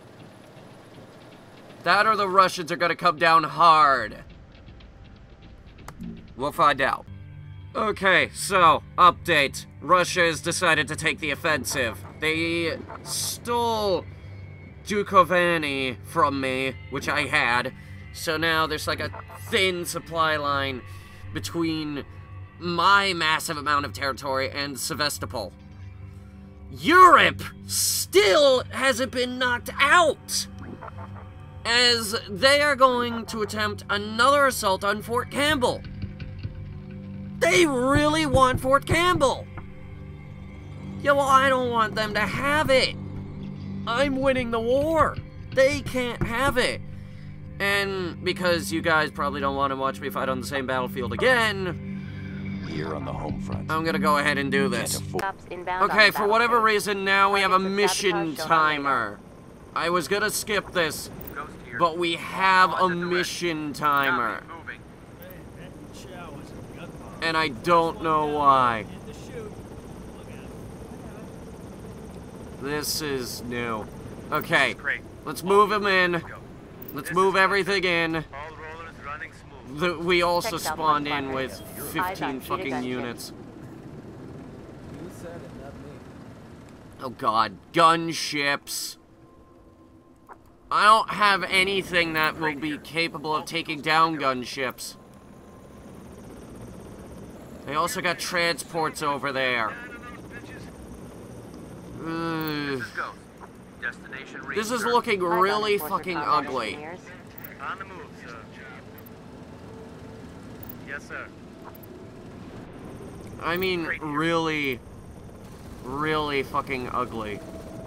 That or the Russians are gonna come down hard. We'll find out. Okay, so, update. Russia has decided to take the offensive. They stole Dukovany from me, which I had. So now there's like a thin supply line between my massive amount of territory and Sevastopol. Europe still hasn't been knocked out, as they are going to attempt another assault on Fort Campbell. They really want Fort Campbell. Yeah, well, I don't want them to have it. I'm winning the war. They can't have it. And because you guys probably don't want to watch me fight on the same battlefield again, Here on the home front. I'm gonna go ahead and do this. Can't afford- Cops inbound on Okay, the for whatever battle reason, now we have a Targets with mission sabotage shown on timer. I was gonna skip this, Ghost here. but we have a On the direct. mission timer. Copy, moving. And I don't know why. This is new. Okay, Great. let's move him in. Go. Let's move everything in. All rollers running smooth. The, we also Check South spawned West in Quadrant. with Eyes on fifteen Cheetah fucking gunship. units. Oh god, gunships. I don't have anything that will be capable of taking down gunships. They also got transports over there. Ugh. This is Ghost. Destination reached. This is sir. looking Eyes on really Enforcer fucking combat ugly. engineers. On the move, sir. Yes, sir. I mean, really, really fucking ugly.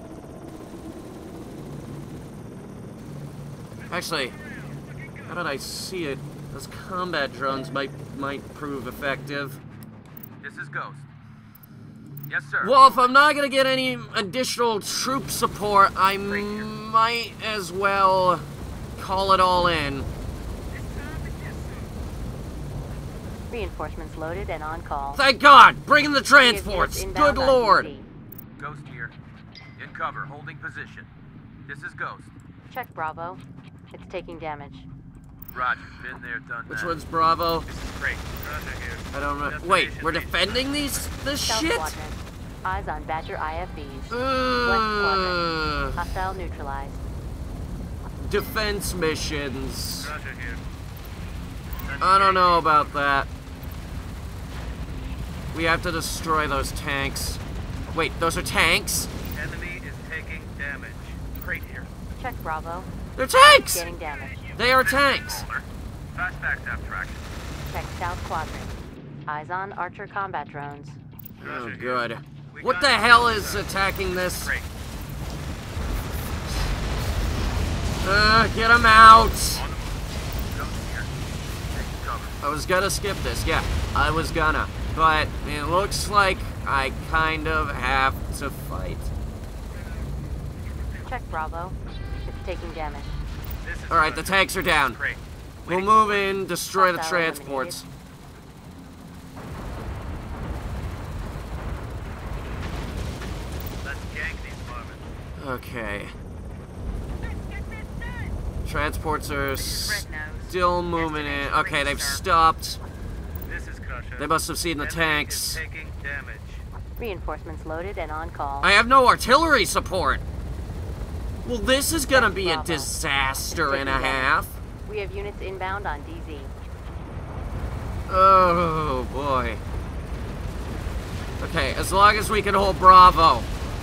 Actually, how did I see it? Those combat drones might might prove effective. This is Ghost. Yes, sir. Well, if I'm not gonna get any additional troop support, I might as well call it all in. Reinforcements loaded and on call. Thank God! Bring in the Give units transports! inbound Good on lord! T C. Ghost here. cover, holding position. This is Ghost. Check Bravo. It's taking damage. Roger, been there, done that. Which one's Bravo? This is great. Roger here. I don't know. Wait, we're defending these this South shit? Quadrant. Eyes on Badger I F Bs. Uh, West Quadrant. Hostile neutralized. defense missions. Roger here. I don't know about that. We have to destroy those tanks. Wait, those are tanks? Enemy is taking damage. Great here. Check Bravo. They're tanks! Getting damage. They are tanks! Fast backstab traction. Check South Quadrant. Eyes on Archer combat drones. Oh, good. What the hell is attacking this? Great. Uh, get him out! On the move. Ghost here. Take cover. I was gonna skip this, yeah, I was gonna. But it looks like I kind of have to fight. Check Bravo. It's taking damage. This is Alright, the tanks are down. Great. We'll move in, destroy the Hostile transports. Let's gank these varmints. Okay. Transports are Red Nose. still moving in. Okay, they've stopped. This is Crusher. They must have seen the Enemy tanks. is taking damage. Reinforcements loaded and on call. I have no artillery support. Well, this is gonna be a Bravo. disaster and a Taking damage. half. We have units inbound on D Z. Oh, boy. Okay, as long as we can hold Bravo.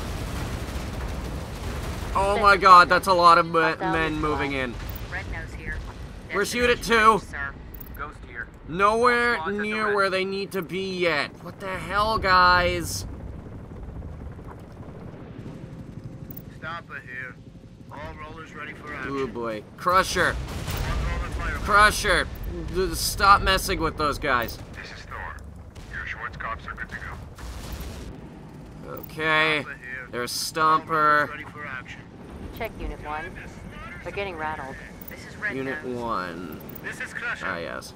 Oh my god, that's a lot of me- men moving in. Red Nose here. Where's Unit Destination two? reached, sir. Ghost here. Nowhere Squads at the near ready. where they need to be yet. What the hell, guys? Stopper here. All rollers ready for action. Oh boy. Crusher. One roller fire. Crusher. D- Stop messing with those guys. This is Thor. Your Schwarzkopf are good to go. Okay. Stopper here. There's All rollers Stomper. ready for action. Check Unit one. They're getting rattled. This is Red Unit Nose. one. This is Crusher. Ah, yes.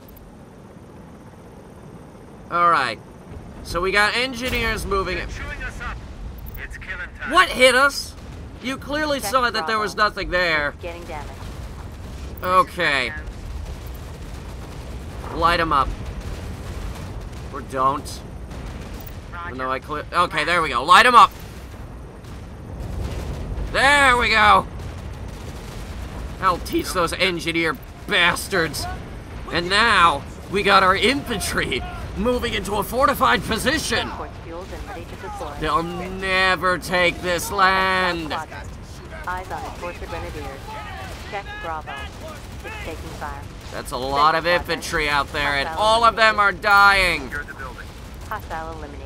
Alright. So we got engineers moving. They're chewing us up. It's killing time. What hit us? You clearly Check saw that there Bravo. was nothing there. Getting damage. Okay. Red Nose. Light them up. Or don't. Roger. No, I clear. Okay, there we go. Light them up. There we go. I'll teach those engineer bastards. And now we got our infantry moving into a fortified position. Transports fueled and ready to deploy. They'll never take this land. South Quadrant. Eyes on Enforcer Grenadiers. Check Bravo. It's taking fire. That's a lot of infantry out there, and all of them are dying. Secure the building. Hostile eliminated.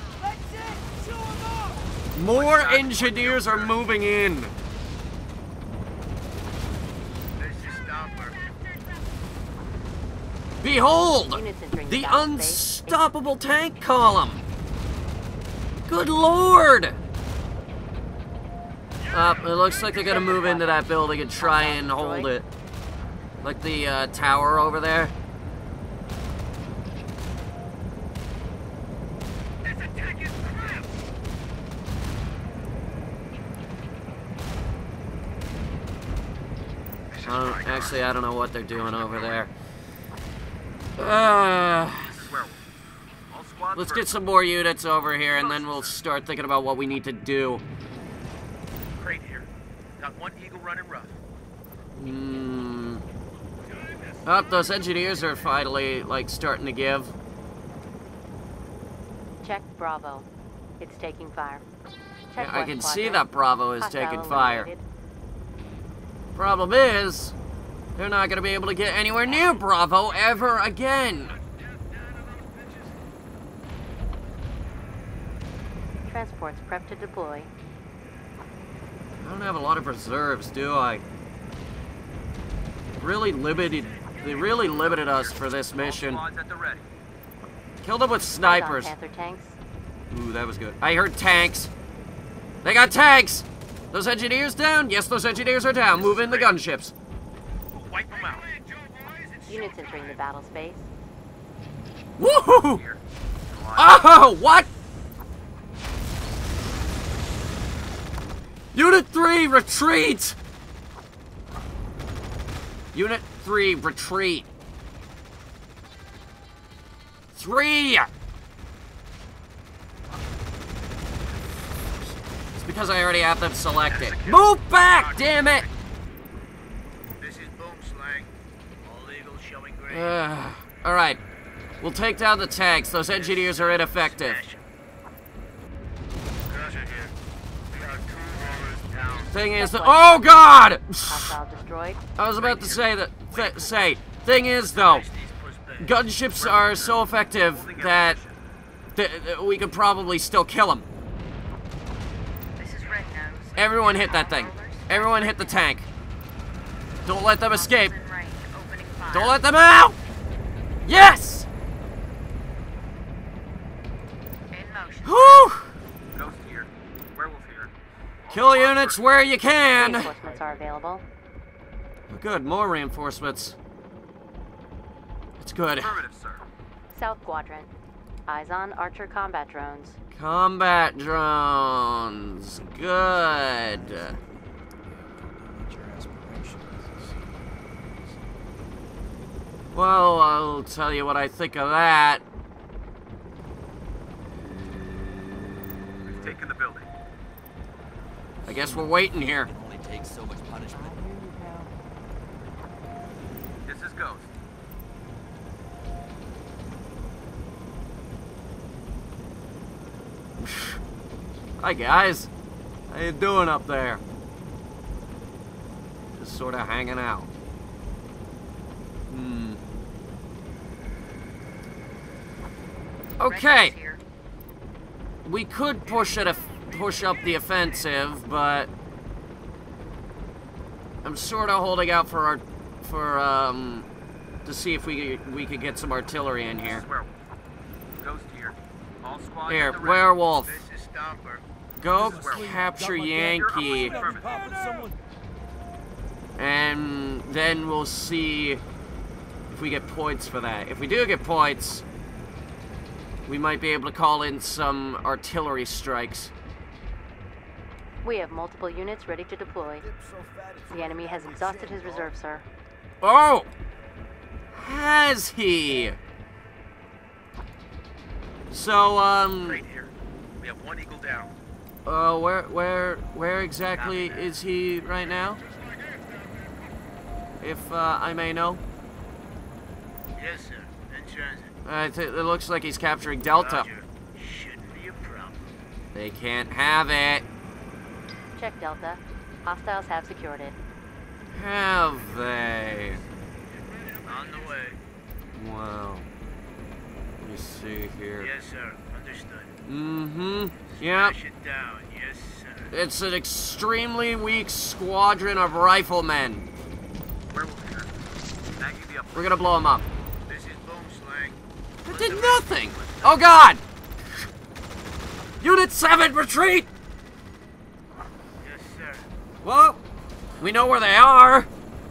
More engineers are moving in. This is Stopper. Behold, Units entering the battle space. unstoppable tank column. Good lord. Uh, it looks like they're gonna move into that building and try and hold it. Like the uh, tower over there. This attack is crap. This is I don't, my actually, I don't know what they're doing over there. Uh, This is Werewolf. All squads let's first. get some more units over here, and then we'll start thinking about what we need to do. Crate here. Got one Eagle running rough. Hmm. Oh, those engineers are finally, like, starting to give. Check Bravo. It's taking fire. Check Yeah, I West can see Quadrant. that Bravo is Hostile taking fire. eliminated. Problem is, they're not going to be able to get anywhere near Bravo ever again. Transports prepped to deploy. I don't have a lot of reserves, do I? Really limited. They really limited us for this mission. All squads at the ready. Kill them with Eyes on snipers. Panther tanks. Ooh, that was good. I heard tanks. They got tanks. Those engineers down? Yes, those engineers are down. Move in the gunships. We'll wipe them out. Units entering the battle space. Woohoo! Here. Come on. Oh, what? Unit three, retreat! Unit three, retreat. Three! It's because I already have them selected. Move back, damn it! This is boom slang. All legal showing green. Uh, Alright. We'll take down the tanks. Those engineers are ineffective. Roger here. We are two rollers down. Thing is that- Oh God! Hostile destroyed. I was about to say that- th say. Thing is though, gunships are so effective that th th we could probably still kill them. This is Red Nose. Everyone hit that thing. Everyone hit the tank. Don't let them escape. In range, opening fire. Don't let them out! Yes! In motion. Whew! Ghost here. Werewolf here. Kill units where you can! Reinforcements are available. Good, more reinforcements. It's good. Affirmative, sir. South Quadrant. Eyes on Archer combat drones. Combat drones. Good. Well, I'll tell you what I think of that. We've taken the building. I guess we're waiting here. It only takes so much punishment. This is Ghost. Hi guys. How you doing up there? Just sort of hanging out. Hmm. Okay. Red Nose here. We could push it, push up the offensive, but I'm sort of holding out for our, for um, to see if we we could get some artillery in here. This is Werewolf. Ghost here. All squads Here, at the ready. werewolf, This is Stomper. go This is Werewolf. capture Yankee, Affirmative. and then we'll see if we get points for that. If we do get points, we might be able to call in some artillery strikes. We have multiple units ready to deploy. The enemy has exhausted his reserve, sir. Oh! Has he? So, um, Great here. We have one eagle down. uh, where, where, where exactly is he right now? If, uh, I may know. Yes, sir. In transit. Uh, th it looks like he's capturing Delta. Roger. Shouldn't be a problem. They can't have it. Check Delta. Hostiles have secured it. Have they? On the way. Wow. Let me see here. Yes, sir. Understood. Mm-hmm. Yep. Smash it down. Yes, sir. It's an extremely weak squadron of riflemen. Werewolf here. Snagging the upper. We're gonna blow them up. This is boom slang. That did nothing! Oh God! Unit seven, retreat! Yes, sir. Well, we know where they are.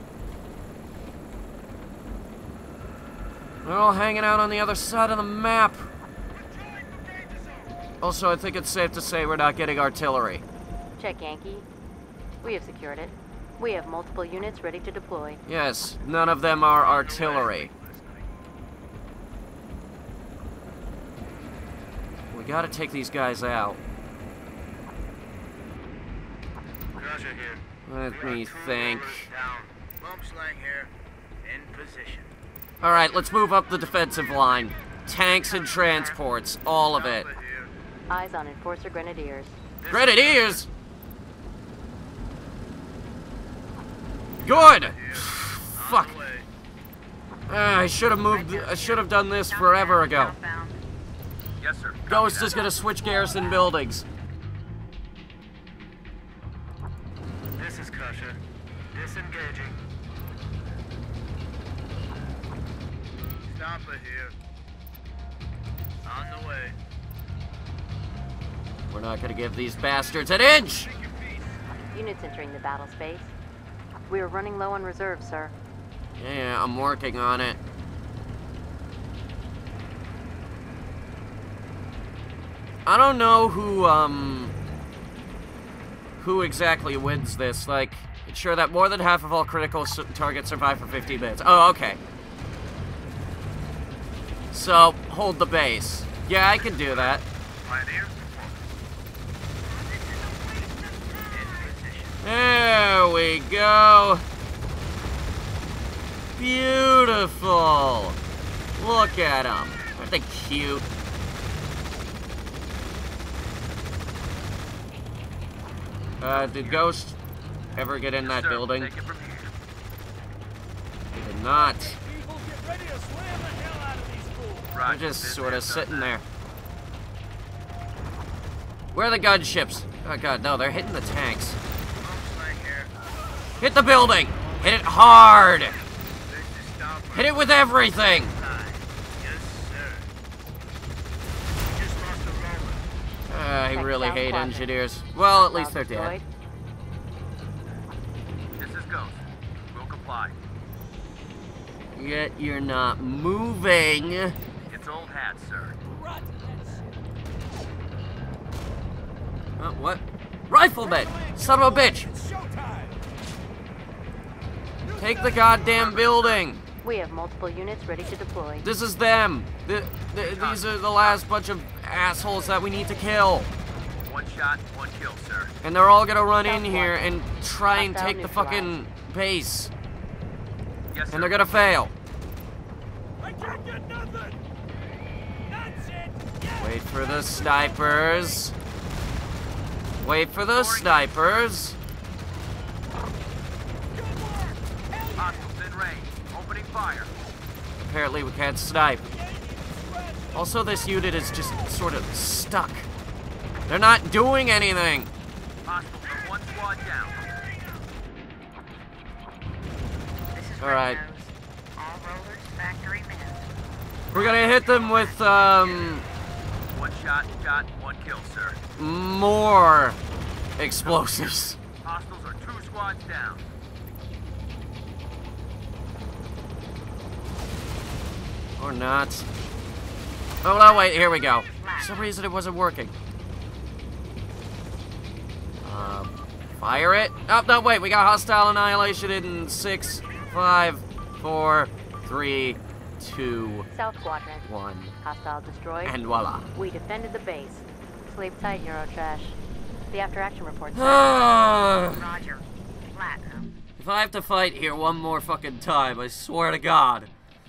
They're all hanging out on the other side of the map. Also, I think it's safe to say we're not getting artillery. Check Yankee. We have secured it. We have multiple units ready to deploy. Yes, none of them are artillery. We gotta take these guys out. Roger here. Let We are me two think. rollers down. Boom slang here. In position. Alright, let's move up the defensive line. Tanks and transports, all of it. Stomper here. Eyes on Enforcer Grenadiers. This Grenadiers! Good! On Fuck. the way. Uh, I should have moved. I should have done this forever ago. Southbound. Yes, sir. Copy Ghost that. is gonna switch garrison buildings. This is Kasha. Disengaging. Stomper here. On the way. We're not gonna give these bastards an inch! Units entering the battle space. We are running low on reserves, sir. Yeah, I'm working on it. I don't know who, um... who exactly wins this. Like, ensure that more than half of all critical s targets survive for fifteen minutes. Oh, okay. So, hold the base. Yeah, I can do that. There we go. Beautiful. Look at them. Aren't they cute? Uh, did Ghost ever get in that building? He did not. They're just sort of sitting there. Where are the gunships? Oh god, no, they're hitting the tanks. Hit the building! Hit it hard! Hit it with everything! Uh, I really hate engineers. Well, at least they're dead. This is Ghost. We'll comply. Yet you're not moving. It's old hat, sir. Uh, what? Rifleman! Son of a bitch! Take the goddamn building! We have multiple units ready to deploy. This is them! The, the, these are the last bunch of assholes that we need to kill. One shot, one kill, sir. And they're all gonna run in here and try and take the fucking base. Yes, sir. And they're gonna fail. I can't get nothing. That's it. Yes. Wait for the snipers. Wait for the snipers. Hostiles in range. Opening fire. Apparently we can't snipe. Also, this unit is just sort of stuck. They're not doing anything. Hostiles are one squad down. This is All right. Red Nose. All rollers, factory men. We're gonna hit them with, um... One shot, shot, one kill, sir. more explosives. Hostiles are two squads down. Or not. Oh, no, wait, here we go. For some reason it wasn't working. Um, fire it. Oh, no, wait, we got hostile annihilation in six, five, four, three, two, South quadrant. one. Hostile destroyed. And voila. We defended the base. Sleep tight, Eurotrash. The after-action report's If Roger. Platinum. I have to fight here one more fucking time, I swear to God.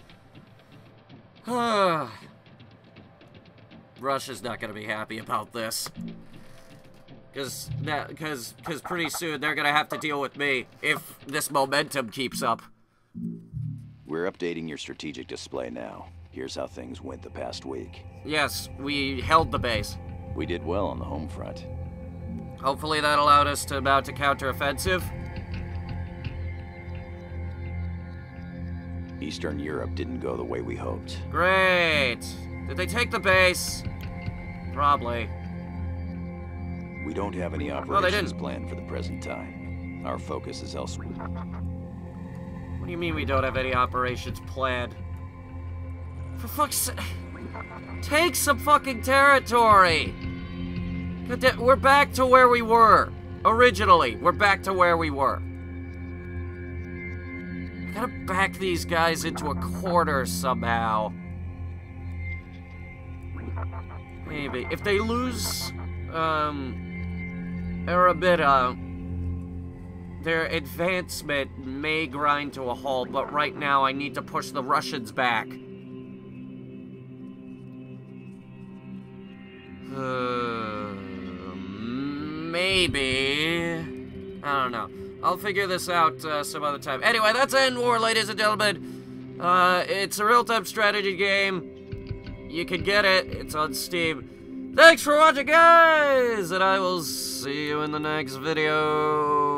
Russia's not gonna be happy about this. Cause, cause, cause pretty soon they're gonna have to deal with me if this momentum keeps up. We're updating your strategic display now. Here's how things went the past week. Yes, we held the base. We did well on the home front. Hopefully that allowed us to mount a counteroffensive. Eastern Europe didn't go the way we hoped. Great. Did they take the base? Probably. We don't have any Well, they operations didn't. planned for the present time. Our focus is elsewhere. What do you mean we don't have any operations planned? For fuck's sake. Take some fucking territory! God damn, we're back to where we were. Originally, we're back to where we were. I gotta back these guys into a corner somehow. Maybe. If they lose, um, Arabita, their advancement may grind to a halt, but right now I need to push the Russians back. Uh, maybe. I don't know. I'll figure this out uh, some other time. Anyway, that's Endwar, ladies and gentlemen. Uh, it's a real-time strategy game. You can get it. It's on Steam. Thanks for watching, guys! And I will see you in the next video.